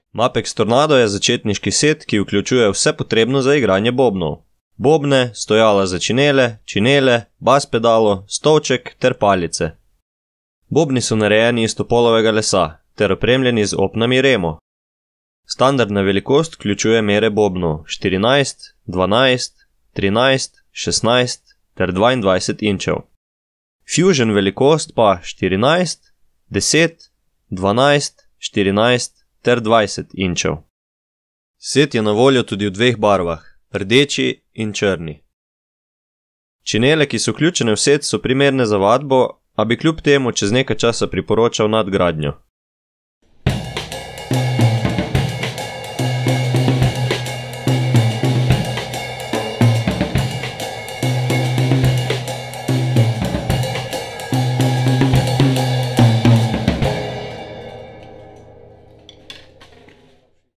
Mapex Tornado je začetniški set, ki vključuje vse potrebno za igranje bobnov. Bobne, stojala za činele, bas pedalo, stolček ter palice. Bobni so narejeni iz topolovega lesa ter opremljeni z opnami Remo. Standardna velikost vključuje mere bobnov 14, 12, 13, 16 ter 22 inčev. Fusion velikost pa 14, 10, 12, 14 ter 20 inčev. Set je na voljo tudi v dveh barvah, rdeči in črni. Činele, ki so vključene v set, so primerne za vadbo, a bi kljub temu čez nekaj časa priporočal nadgradnjo.